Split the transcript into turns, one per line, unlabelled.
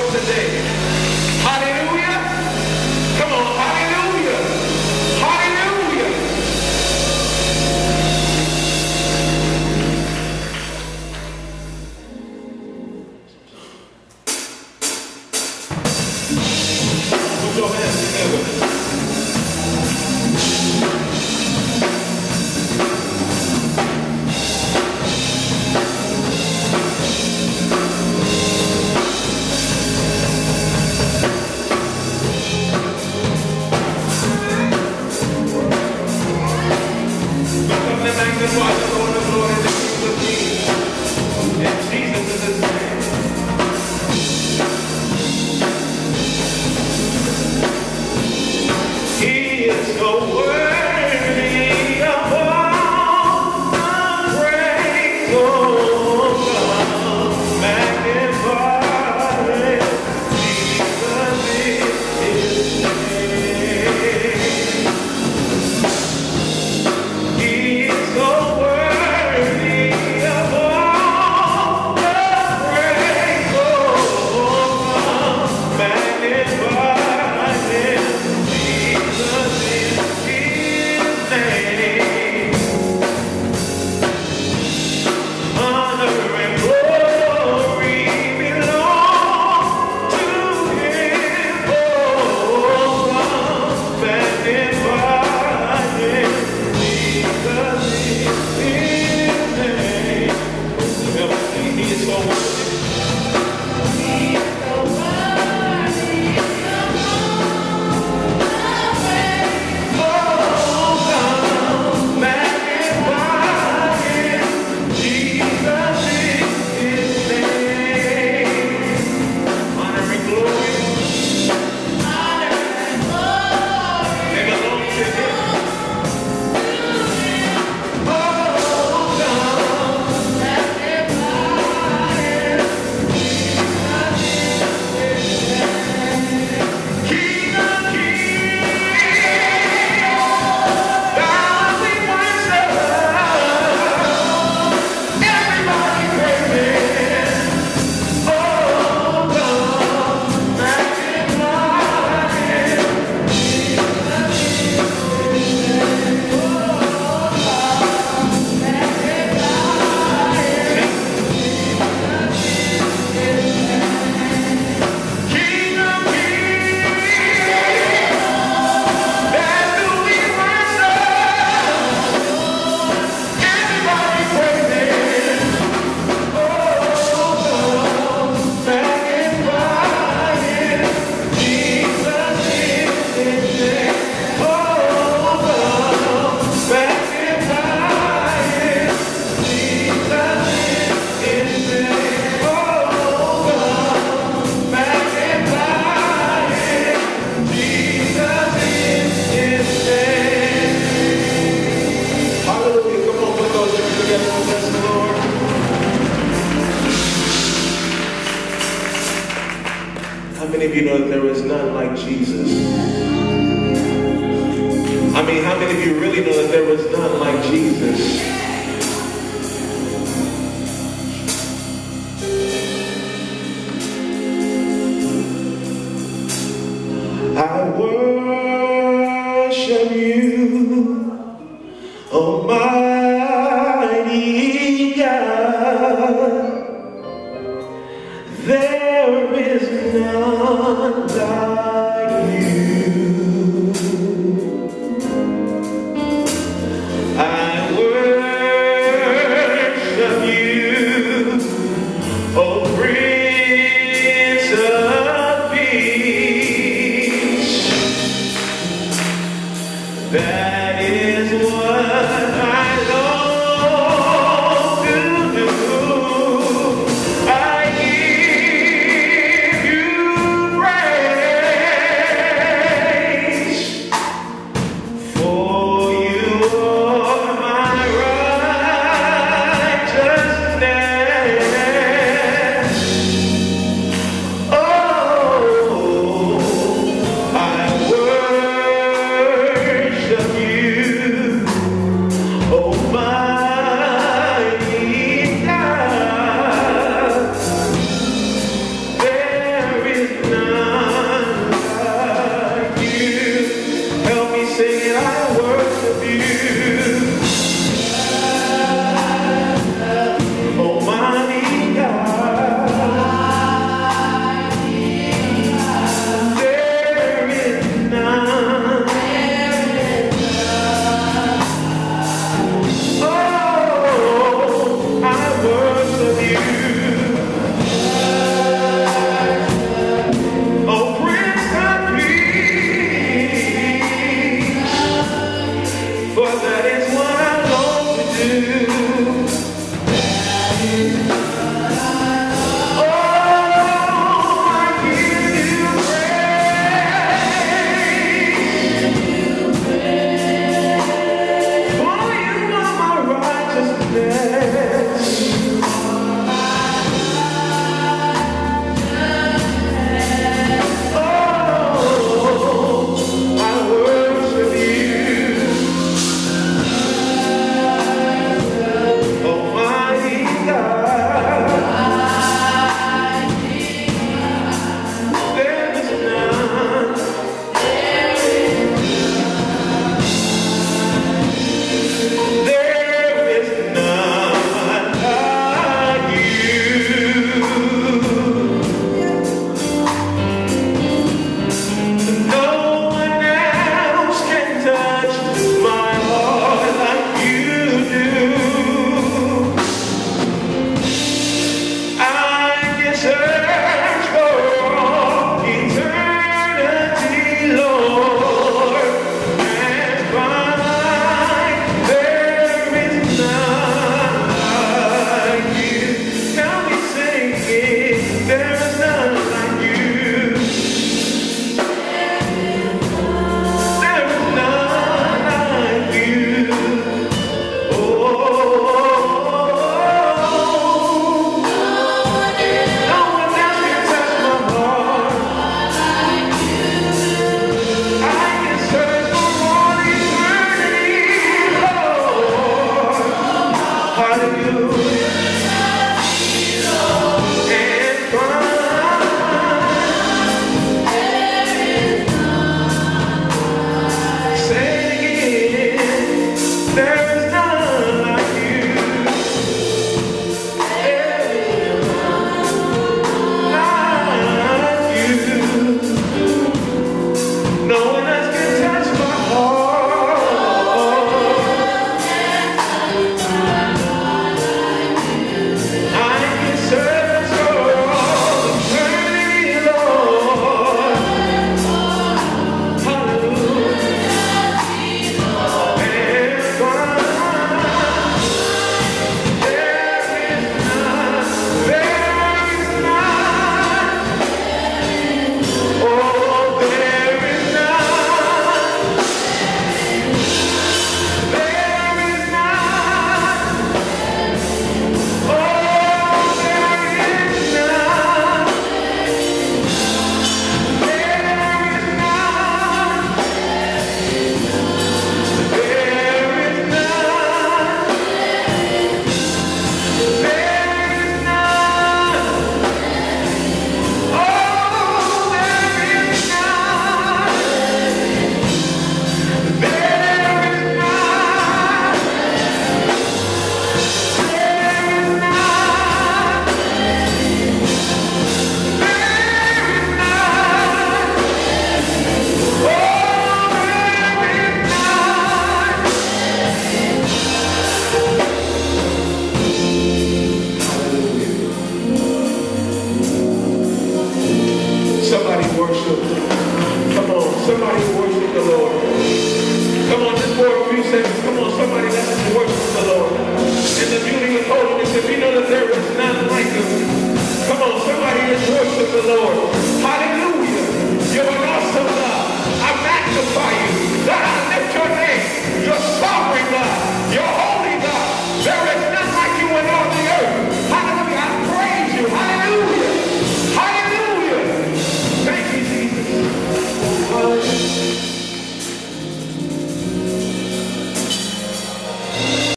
today. Hallelujah. Come on, hallelujah. Hallelujah. Put your hands together. Magnify the Lord of Lords and the King of Kings. And Jesus is his name. He is so worthy of all the praise. Oh, God, magnify him. Jesus is his name. He is so worthy of all the praise. Oh, magnify him. Jesus is his name. Honor and glory belong to him. Oh, magnify him. Jesus is his name. He is so worthy. He is so worthy of all the praise. Oh, God, magnify him. Jesus is his name. Honor and glory. Honor and glory. They belong to him. Oh, God, magnify him. Jesus is his name. King of kings, God we worship. Everybody praise him. Oh, God, magnify him. Jesus is his name. Oh, God, magnify him. King of kings, that's who we worship. Everybody praise him. Oh, God, magnify him. Jesus is his name. Oh, God, magnify him. Jesus is his name. Oh, God, magnify him. Jesus is his name. Hallelujah. Come on, put those hands together and bless the Lord. How many of you know that there is none like Jesus? I mean, how many of you really know that there is none like Jesus? I worship you, Almighty God. There is none like you.